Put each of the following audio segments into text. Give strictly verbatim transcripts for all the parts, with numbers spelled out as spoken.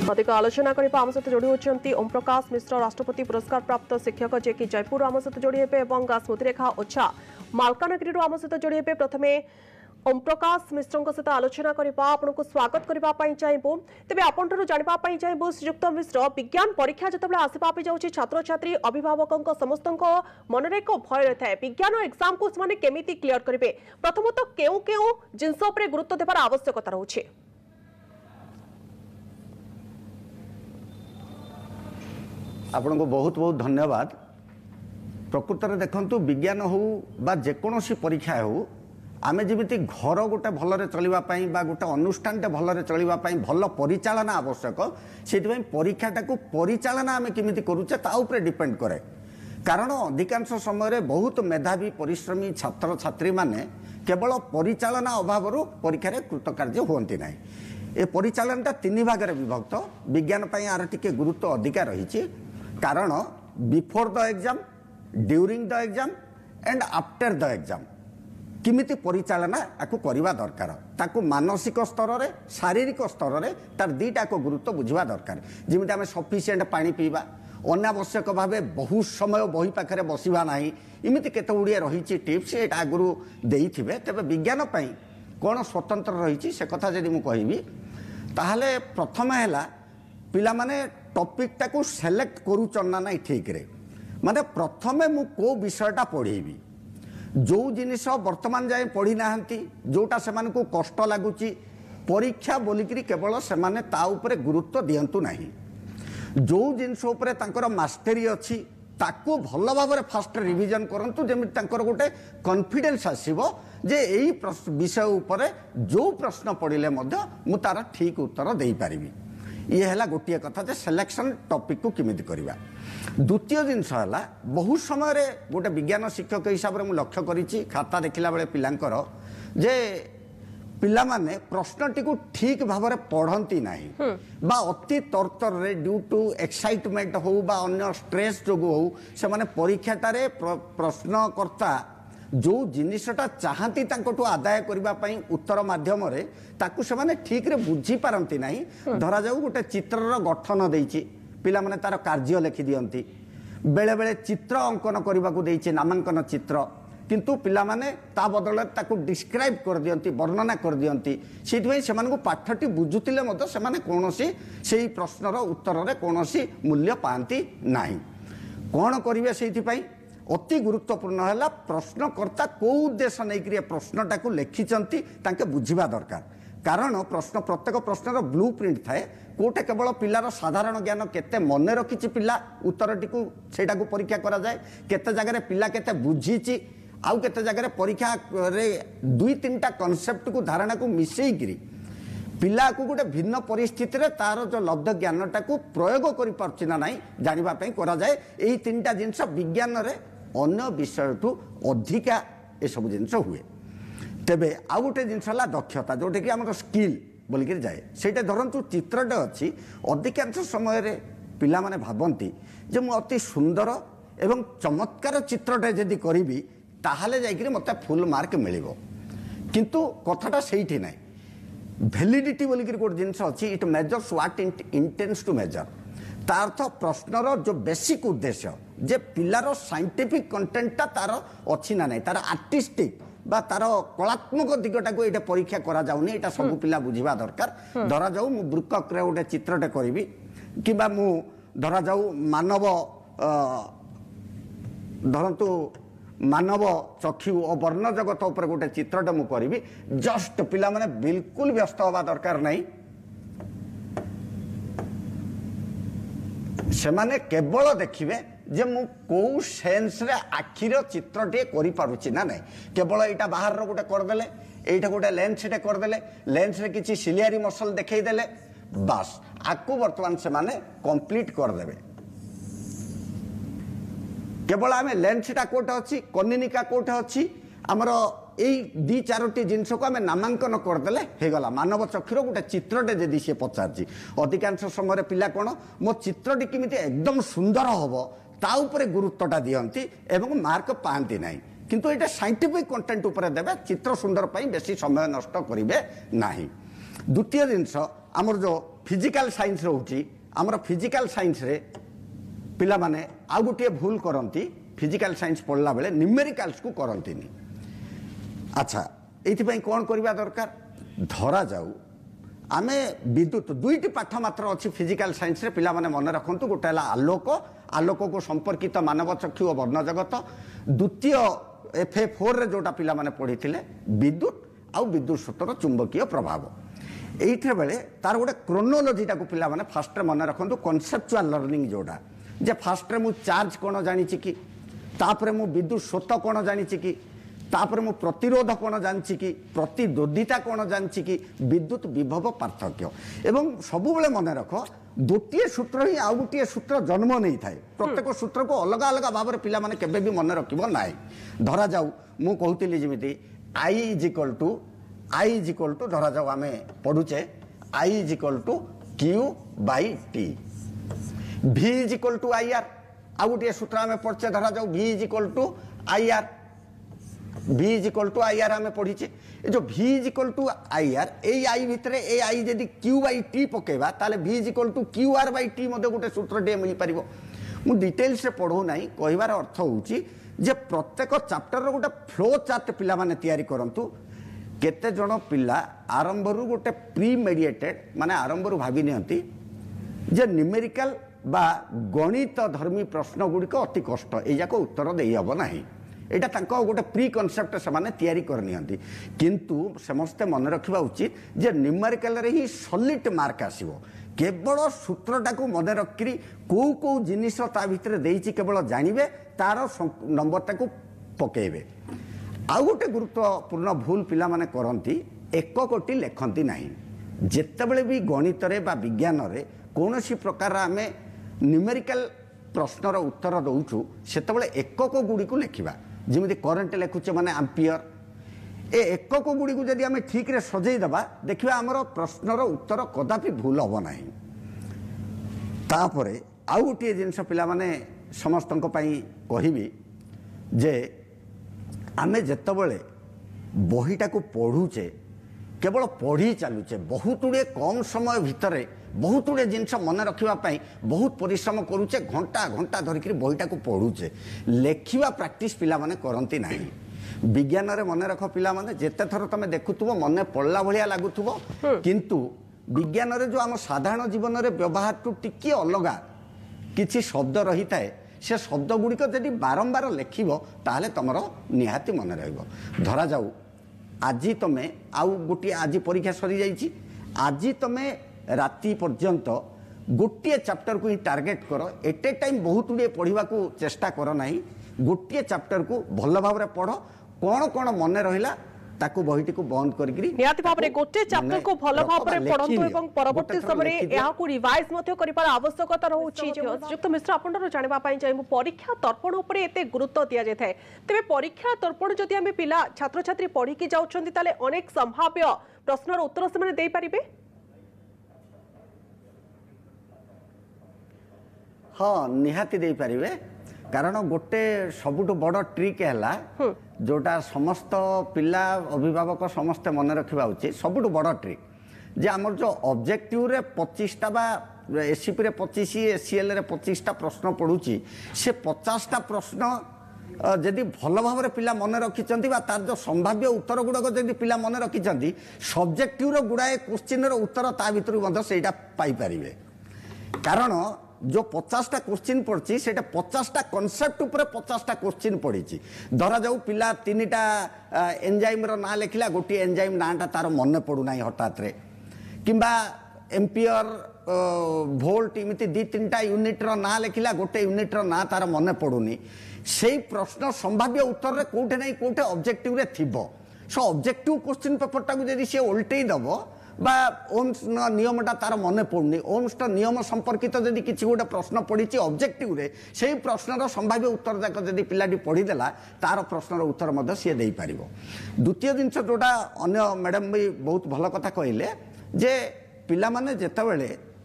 अधिक आलोचना करने आम सहित जोड़ी होती ओम प्रकाश मिश्र राष्ट्रपति पुरस्कार प्राप्त शिक्षक जे कि जयपुर आम सहित जोड़ी हे स्मृतिरेखा ओछा मालकानगिरी आम सहित जोड़ी हे प्रथमे ओम प्रकाश मिश्र सहित आलोचना करने आपको स्वागत करने चाहबू तेज आपठ जानापी चाहबू श्रीजुक्त मिश्र विज्ञान परीक्षा जिते आसवा जाऊँगी छात्र छात्री अभिभावक समस्त मन में एक भय रही है विज्ञान एग्जाम को केमी क्लीयर करेंगे प्रथमतः केउ केउ जिनस गुरुत्व देवार आवश्यकता रही आपण को बहुत बहुत धन्यवाद। प्रकृत में देखु विज्ञान हो बा जेकोसी परीक्षा हो आम जमी घर गोटे भलरे चलवाई गोटे अनुष्ठान भलरे चलवाई भल परिचालना आवश्यक से परीक्षाटा को परिचालना आम केमी करुचे ताऊपर डिपेंड करे कारण अधिकांश समय बहुत मेधावी परिश्रमी छात्र छात्री माने केवल परिचालना अभाव परीक्षा कृतकार्य होती ना ए परिचालनाटा तीन भाग में विभक्त विज्ञान यार टिके गुरुत्व अधिका रही कारण before the exam during the exam and after the exam किमिति परिचालना आपको करवा दरकार ताकू मानसिक स्तर में शारीरिक स्तर में तार दीटा को गुरुत्व बुझा दरकार जमी आम सफिसीयंट पानी पीवा अनावश्यक भाव बहुत समय बही पाखे बसवा ना इमिति केते गुड़िए रही टिप्स ये आगुरी देते तेज विज्ञान कौन स्वतंत्र रही से कथा जब मुझे कहबी ताहले प्रथम है पिला माने टॉपिक टाको सेलेक्ट करूचन ना नहीं ठीक रे माने प्रथमे मु को विषयटा पढ़ेबी जो जिनिस वर्तमान जाए पढ़ी नाहंती जोटा से माने को कष्ट लागुची परीक्षा बोलिकी केवल से माने ता उपरे गुरुत्व दियंतु नहीं जो जिनिस उपरे तांकर मास्टरी अच्छी ताको भल भाव फास्ट रिविजन करंतु जेमि तांकर गोटे कॉन्फिडेंस आसीबो जे एई विषय उपरे जो प्रश्न पढ़िले मध्य मु तार ठीक उत्तर देई पारिबी ये है गोटे कथा जे सिलेक्शन टॉपिक को किमिति करवा द्वितीय जिनस है बहुत समय गोटे विज्ञान शिक्षक हिसाब से लक्ष्य करी खाता देखला बेले पिलांकर जे पिला माने प्रश्नटी को ठीक भाव में पढ़ती ना बा अति तरतर ड्यू टू एक्साइटमेंट हो बा अन्य स्ट्रेस जो हो से माने परीक्षाटारे प्रश्नकर्ता जो जिनिसटा चाहती आदाय करने उत्तर मध्यम ताकू से माने ठीक रे बुझी पारती ना धरा जाऊ गोटे चित्रर गठन देइछि पिला माने तार कार्य लिखि दियंती बेले बेले चित्र अंकन करने को देइछि नामांकन चित्र किंतु पिला माने ता बदल ताकू डिस्क्राइब कर दियंती वर्णना कर दियंती सेति से माने को पाठटी बुझुतिले मत से माने कोनोसी सेही प्रश्नर उत्तर रे कोनोसी मूल्य पांती नाही कोन करिवे सेति पई अति गुरुत्वपूर्ण है प्रश्नकर्ता कौ उद्देश्य नहीं प्रश्नटा को लिखिंट तांके बुझा दरकार कारण प्रश्न प्रत्येक प्रश्नर ब्लू प्रिंट थाए कोटे केवल पिलार साधारण ज्ञान केते मन रखी पिला उत्तरटी को सेटा को परीक्षा करा जाए केते जगह पिला केते बुझीची आउ केते जगह परीक्षा रे दुई तीनटा कॉन्सेप्ट को धारणा को मिसेइकरी पिला को गोटे भिन्न परिस्थिति रे तार जो लब्ध ज्ञानटा को प्रयोग करि पारछि ना नाही जानिबा पई करा जाए एई तीनटा जिंस विज्ञान रे अन्य विषय ठू अधिका ए सब जिनस हुए तेबे आउ गोटे जिनस है दक्षता जोटे कि आम स्किल बोलिक जाए सेटा धरतु चित्रटे अच्छी अधिकांश समय रे पिला माने भाबंती जे मु अति सुंदर एवं चमत्कार चित्रटे जदि करी ताहले जाइकरी मते फुल मार्क मिलिबो किंतु कथाटा सेठी नाही वैलिडिटी बोलिक गोटे जिनस अच्छी it measures what intends to measure तार अर्थ प्रश्नर जो बेसिक उद्देश्य जे पिलार साइंटिफिक कंटेंटटा तार अच्छी ना नहीं तार आर्टिस्टिक बा तार कलात्मक दिगटा को ये परीक्षा करा जाउनी एटा सब पिला बुझिबा दरकार धरा जाऊ मु वृक्क रे गोटे चित्रटे करिवि किबा मु धरा जाऊ मानव धरतु मानव चक्षु और वर्ण जगत उपर गोटे चित्रटे मु करिवि जस्ट पिला माने बिल्कुल व्यस्त होबा दरकार नहीं से माने केवल देखिए जे मु को सेंस रे आखिर चित्रटे करि पारुछि ना नहीं केवल एटा बाहर रो गोटे करदेले एटा गोटे लेंस टे करदेले लेंस रे किछि सिलियारी मसल देखै देले बस आकु वर्तमान से माने कंप्लीट कर देबे केवल आमे लेंस टा कोटे अछि कनिनिका कोटे अछि हमर एई दी चारोटी जिनस को आम नामांकन करदे हो गला मानव चक्षुर गोटे चित्रटे जदि सी पचार अधिकांश समय पिला कौन मो चित्रटी किमिति एकदम सुंदर हम ता उपरे गुरुत्वटा दियंती एवं मार्क पाती ना किंतु ये साइंटिफिक कंटेंट उपरे देबे चित्र सुंदर पाई बेसी समय नष्ट करेंगे ना। द्वितीय जिनस आमर जो फिजिकल साइंस रोची आमर फिजिकल साइंस रे पिला माने आ गोटे भूल करती फिजिकल साइंस पढ़ला बेले न्यूमेरिकल्स को करती अच्छा ये कौन करवा दरकार धरा जाऊ आमे विद्युत दुईटी पाठ मात्र अच्छी फिजिकल साइंस रे पिला माने मन रखंतु गोटे आलोक आलोक को संपर्कित मानव चक्षु और वर्ण जगत द्वितीय एफ ए फोर रे जोटा पिला माने पढ़ी विद्युत आउ विद्युत स्रोतर चुंबकीय प्रभाव ये बेले तार गोटे क्रोनोलोजीटा को पिला माने फास्ट मन रखंतु कनसेप्चुअल लर्निंग जोटा जे फास्ट रे मु चार्ज कौन जानी कि तापरे मु विद्युत स्रोत कौन जानी कि तापर मु प्रतिरोध कौन जानी कि प्रतिद्वंदिता कौन जानी कि विद्युत विभव पार्थक्य एवं सबुबले मन रख गोटे सूत्र ही आउ गोटे सूत्र जन्म नहीं थाए प्रत्येक सूत्र को अलग अलग भाव में पिला माने केबे भी मन रखिबो नाइ धरा जाऊ मु कहूतिली जेमिति I is equal to I is equal to धरा जाऊ आमे पढुचे I is equal to Q by T v is equal to I R आउ गोटे सूत्र आमे पढ़चे धरा जाऊ v is equal to I R v is equal to I R आमे पढ़ीचे जो v is equal to I R ए आई भितर ए आई जदि q बाई टी पकेबा ताले v is equal to Q R by T मते गोटे सूत्र डे मिल पारिबो मु डिटेल्स रे पढो नाही कहिबार अर्थ होउची जे प्रत्येक चैप्टर रो गोटे फ्लो चार्ट पिला माने तयारी करंतु केते जण पिला आरंभ रु गोटे प्री मेडिएटेड माने आरंभ रु भाबी नियंती जे न्यूमेरिकल बा गणित धर्मी प्रश्न गुड़िक अति कष्ट याक उत्तर दे हम ना यहाँ गोटे प्री कनसेप्ट से तैयारी करनी किंतु समस्ते मन रखा उचित जे न्यूमेरिकल रे ही सॉलिड मार्क आसीबो केवल सूत्रटा को मन रखी कौ कौ जिनिस ता भितर देइछि केवल जानिबे तार नंबरटा को पकेबे आउ गोटे गुरुत्वपूर्ण भूल पिला माने करंती एक कोटी लेखंती नाही जेतेबेले भी गणित रे बा विज्ञान रे कौनसी प्रकार आमे न्यूमेरिकल प्रश्नर उत्तर दौचु सेतबेले एकक गुड़ी को लिखा जमी करेन्ट लिखुचे माने एम्पियर ए एकक गुड़ी को जदि आमे ठीक रे सजई दबा देखिबा हमर प्रश्नर उत्तर कदापि भूल होबो नाही तापरे आउ गोटे जिनस पिला माने समस्तक पई कहिबी जे आमे जेतबेले बहीटा को पढ़ुचे केवल पढ़ी चलुचे बहुत गुड़े कम समय भितर बहुत गुड़े जिनस मन रखापी बहुत परिश्रम करुचे घंटा घंटा धरिक बहीटा को पढ़ुचे लेखिवा प्रैक्टिस पिला माने करंती नाही विज्ञान रे मन रख पिला माने जेते थर तमे देखुथुबो मन पड़ला भलिया लागुथुबो किंतु विज्ञान रे जो आम साधारण जीवन रे व्यवहार टू टिके अलगा किछि शब्द रही थाए से शब्द गुड़िक जदि बारंबार लेखिबो ताहले तमरो निहाती मन रहइबो धरा जाऊ आज तमें आउ गोटे आज परीक्षा सरी जाइए आज तमें राति पर्यंत गोटे चैप्टर को ही टार्गेट कर एट ए टाइम बहुत गुड़े पढ़ा को चेष्टा कर ना गोटे चैप्टर को भल भाव में पढ़ कौन कौन मन रहा ताकू बहीटी को बंद करके निहाती भाव में गोटे चैप्टर को भल भाव में पढ़ंतु एवं परवर्ती समय यहा को रिवाइज मध्य करिपार आवश्यकता रहउछि युक्त मिश्र आपनरो जानिबा पई चाहि परीक्षा तर्पण ऊपर एते गुरुत्व दिया जाय थाए तबे परीक्षा तर्पण जदि हम पिला छात्र छात्री पढ़ी के जाउछन्ती ताले अनेक संभाव्य प्रश्नर उत्तर से माने देई परिबे हां निहाती देई परिबे कारण गोटे सबुठ बड़ ट्रिक है जोटा समस्त पिला अभिभावक समस्ते मन रखा उचित सबुठ बड़ ट्रिक जे आमर जो ऑब्जेक्टिव रे पच्चीसटा बा एससीपी रे पच्चीस एससीएल रे पच्चीसटा प्रश्न पड़ुची से पचासटा प्रश्न जदि भल भाव में पिला मन रखिंट तार जो संभाव्य उत्तर गुड़ाक जदि पिला मन रखिंट सब्जेक्टिव गुड़ाए क्वेश्चन उत्तर ता भर से पाइपर कारण जो पचासटा क्वेश्चन पड़ी से पचासटा कनसेप्ट उपर पचासटा क्वेश्चन पड़ी धरा जाऊ पिला तीन टा एंजाइम रो ना लिखला गोटे एंजाइम नाटा तार मन पड़ूना हठात रे किंबा एम्पियर भोल्ट इमिति दी तीन टा यूनिट रो ना लिखला गोटे यूनिट रो ना तार मन पड़ूनी से प्रश्न संभाव्य उत्तर रे कोठे नहीं कोठे ऑब्जेक्टिव रे थिबो सो ऑब्जेक्टिव क्वेश्चन पेपर टा को जदि से उल्टेई दबो बा ओम्स नियमटा तार मन पड़ुनी ओम्स नियम संपर्कित जदि किसी गोटे प्रश्न पड़ी ऑब्जेक्टिव रे से प्रश्नर संभाव्य उत्तर जाक जदि पिलाटी पढ़ीदेला तार प्रश्नर उत्तर मध्य सी दे पार द्वितीय जिनस जोटा अन्य मैडम भी बहुत भल कथा कहले जे पिला माने जेतेबेले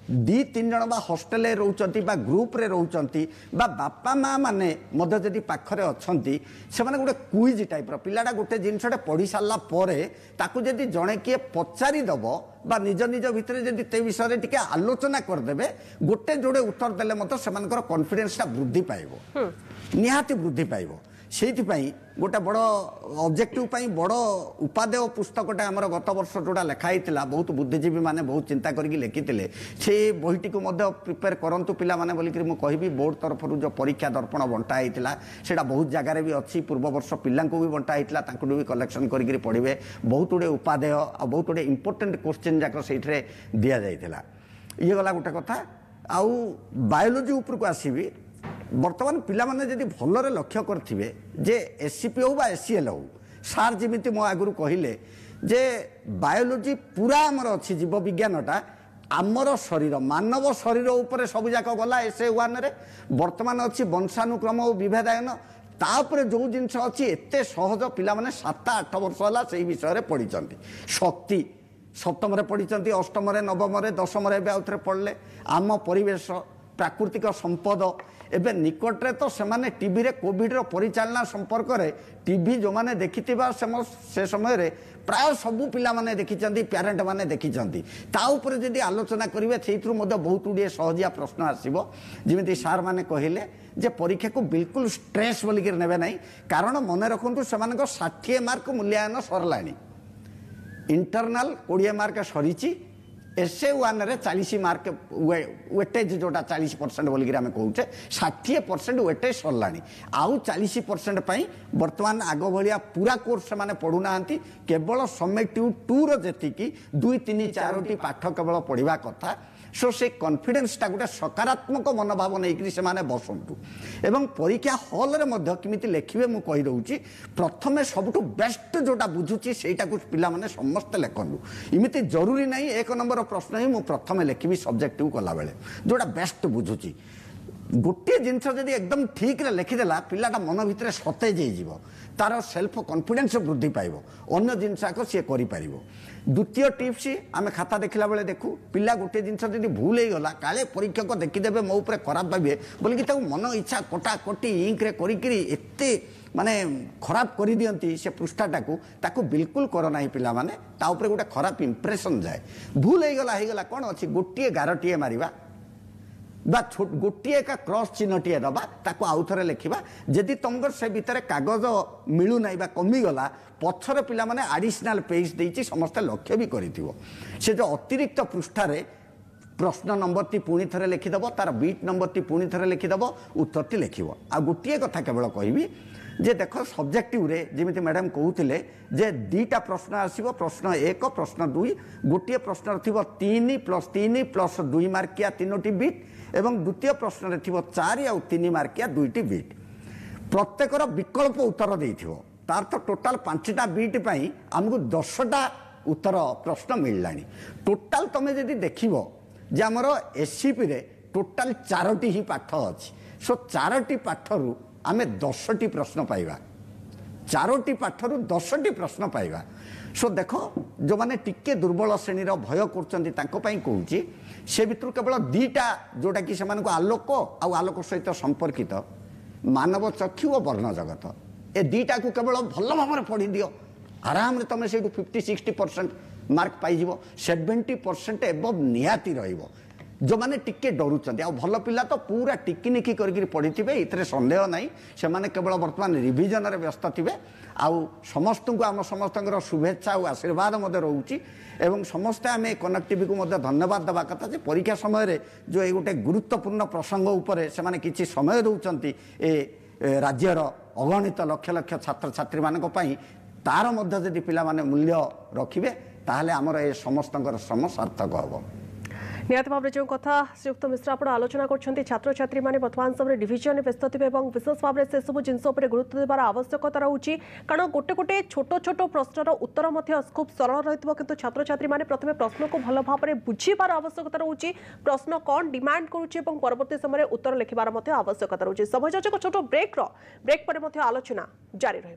दी तीन जन बा हॉस्टेल रोचंती बा ग्रुप रे रोचंती बा बापा माँ माने मध्य जदि पाखरे अछंती से माने गोटे क्विज टाइप रो पिलाटा गोटे जिनसटे पढ़ी सारला परे ताकू जदि जणे किए पचारि दबो बा निज निज भितर जदि ते विषय टिके आलोचना करदेबे गोटे जोड़े उत्तर देले मत सेमानकर कॉन्फिडेंस टा वृद्धि पाइबो निहाती वृद्धि पाइबो सेइथिपाई गोटे बड़ ऑब्जेक्टिव पाई बड़ उपादेय पुस्तकटा आमर गत वर्ष जोड़ा लिखाई बहुत बुद्धिजीवी माने बहुत चिंता करके लिखिते से बहीटी को प्रिपेयर करंतु पिला माने बोलिक मु कहबी बोर्ड तरफ जो परीक्षा दर्पण बंटा होता सेटा बहुत जगार भी अच्छी पूर्व वर्ष पिलांको भी बंटा होता भी कलेक्शन करके पढ़े बहुत गुड़े उपादेय आ बहुत गुड़े इंपोर्टेंट क्वेश्चन जाक से दि जाइथिला ये गला गोटे कथा आउ बायोलोजी उपरको आसीबी बर्तमान पिला माने जदि भलरे लक्ष्य करथिबे जे एससीपी हो बा एससीएल हो सार जेमिति मो आगुरु कहिले जे बायोलोजी पूरा हमर अछि जीव विज्ञानटा आमर शरीर मानव शरीर उपरे सब जाक गला एसए वन रे वर्तमान अछि वंशानुक्रम और विभेदायन तापर जो जिनस अछि एते सहज पिला माने सात आठ वर्ष होला सेही विषय रे पढिचंती शक्ति सप्तम रे पढिचंती अष्टम रे नवम रे दशम रे आउथरे पढ़ले आम परिवेश प्राकृतिक संपद एबे निकटरे तो सेमाने टीवी रे कोविड रो परिचालना संपर्क रे टीवी जो माने देखिथिबा से समय रे प्राय सबु पिला माने देखिचंती पेरेंट माने देखिचंती ता ऊपर जदी आलोचना करिवे थेइथरु मध्य बहुत उडिए सहजिया प्रश्न आसीबो जेमिति सार माने कहिले जे परीक्षा को बिल्कुल स्ट्रेस बोली के नेबे नाही कारण मने रखंतु सेमानक साठ मार्क मूल्यांकन सरलाणी इंटरनल बीस मार्क सरीची एसए वन रे चालीस मार्क वेटेज जोटा चालीस परसेंट बोलिक आम कहे षाठी परसेंट वेटेज सरलाणी आउ चालीस परसेंट बर्तमान आग भाया पूरा कोर्स से पढ़ुना केवल समेटिव टू री दुई तीन चारोटी पाठ केवल पढ़ा कथा सो से कॉन्फिडेंस टा गोटे सकारात्मक मनोभाव नहीं से बसंतु एवं परीक्षा हॉल रे मध्य किमिति लेखिबे मु कहि दउची प्रथमे सबटु बेस्ट जोटा बुझुची सेटा को पिला माने समस्त लेखनु इमिति जरूरी नहीं एक नंबर प्रश्न ही मु प्रथमे लेखिबी सब्जेक्टिव कला बेले जोटा बेस्ट बुझुची गोटे जिनस जदि एकदम ठीक रे लिखिदेला पिलाटा मन भितर सतेज हो तार सेल्फ कॉन्फिडेंस वृद्धि पाइबो अन्य जिनसाक सी करि पारिबो द्वितीय टिप्स आम खाता देखला बेले देखू पिला गोटे जिनस जदि भूल हो गला काले परीक्षक देखिदेबे मो ऊपर खराब भाबे बोलिकी ताऊ मन इच्छा कटा कटी इंक रे करिकरी एते माने खराब कर दियंती से पृष्ठाटा को ताकू बिल्कुल कर ना पिला माने ता ऊपर गोटे खराब इंप्रेशन जाए भूल हो गला हो गला कौन अच्छी गोटे गारटीए मारिबा बा गोटे का क्रॉस चिन्हटीए दबा ताको आउ थरे लिखिबा जदि तुमगर से भितर कागज मिलू नाही बा कमी गला पछर पिला माने एडिशनल पेज देइची समस्त लक्ष्य भी करिथिबो से जो अतिरिक्त पृष्ठारे प्रश्न नंबर टी पुणी थरे लिखिदब तार बीट नंबर टी पुणी थरे लिखिदब उत्तर टी लिखिबो आ गोटे कथा केवल कहबी जे देख सब्जेक्टिव रे जेमिति मैडम कहउथिले जे दीटा प्रश्न आसीबो प्रश्न एक प्रश्न दुई गोटे प्रश्न थिबो तीन प्लस तीन प्लस दुई मार्किया तीनोटी बीट एवं द्वितीय प्रश्न रे थिबो चार आउ तीन मार्किया दुईटी बीट प्रत्येकर विकल्प उत्तर देइथिबो तार तो टोटाल पांचटा बीट पई हमकु दसटा उत्तर प्रश्न मिललानी टोटाल तमे जदि देखिबो जे हमर एससीपी रे टोटाल चारोटी ही पाठ अछि सो चारोटी पाठरू आमे दसटी प्रश्न पाइबा चारोटी पाठरू दसटी प्रश्न पाइबा सो देखो जो माने टिके दुर्बल श्रेणीर भय करचंती तांको पई कहूची से भितर केवल दीटा जोटा कि सेमानको आलोक आ आलोक सहित संपर्कित मानव चक्षु और वर्ण जगत ए दीटा को केवल भल भाव पढ़ी दियो आराम रे तमे से फिफ्टी सिक्सटी परसेंट मार्क पाइजिवो सेवेन्टी परसेंट एबव निहाती रहिबो जो माने टिके डरुचंती आ भल पिला तो पूरा टिकी निकी करके पढ़ी थे इतने संदेह नहीं से माने केवल वर्तमान रिविजन रे व्यस्त थे आउ समस्त को आम समस्त शुभेच्छा और आशीर्वाद मध्य रोची एवं समस्ते आम कनेक्टिव को धन्यवाद देवा कथा जे परीक्षा समय जो ये गोटे गुरुत्वपूर्ण प्रसंग उपरे से माने किछि समय दउचंती ए राज्यर अगणित लक्ष लक्ष छात्र छात्री मानक पई तार मध्य जदि पिला माने मूल्य रखिबे ताहले हमर ए समस्तंकर श्रम सार्थक हबो निहत भाव जो कथा श्रीयुक्त मिश्र आप आलोचना कर छात्र छात्री मैंने बर्तमान समय डिविजन व्यस्त थे विशेष भाव में से सब जिनस गुरुत्व देवार आवश्यकता रही कारण गोटे गोटे छोट छोट प्रश्नर उत्तर खूब सरल रही किंतु छात्र छात्री मैंने प्रथम प्रश्न को भल भाव में बुझीबार आवश्यकता रही प्रश्न कौन डिमांड करुच्ची परवर्ती समय उत्तर लिखार आवश्यकता रही समय छोट ब्रेक ब्रेक पर आलोचना जारी रही।